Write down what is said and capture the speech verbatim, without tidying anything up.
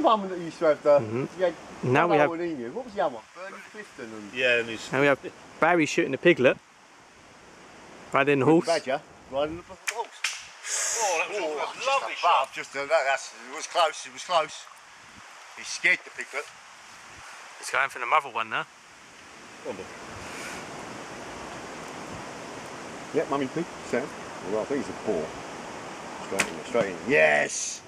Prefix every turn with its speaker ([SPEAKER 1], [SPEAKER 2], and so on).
[SPEAKER 1] one that used to have the...
[SPEAKER 2] Mm-hmm.
[SPEAKER 1] You had
[SPEAKER 2] now we have...
[SPEAKER 1] What was the other one? Bernie Clifton and...
[SPEAKER 3] Yeah, and he's...
[SPEAKER 2] Now we have Barry shooting the piglet. Riding the horse.
[SPEAKER 1] Badger, riding the horse.
[SPEAKER 3] Oh, that was
[SPEAKER 1] Oh,
[SPEAKER 3] a
[SPEAKER 1] just
[SPEAKER 3] lovely
[SPEAKER 1] above,
[SPEAKER 3] shot.
[SPEAKER 1] just uh, that, that's, it was close, it was close. He scared the piglet.
[SPEAKER 2] It's going for the mother one now.
[SPEAKER 1] Yeah, mummy pig, Sam. Well, I think it's a four. Straight in, straight in. Yes!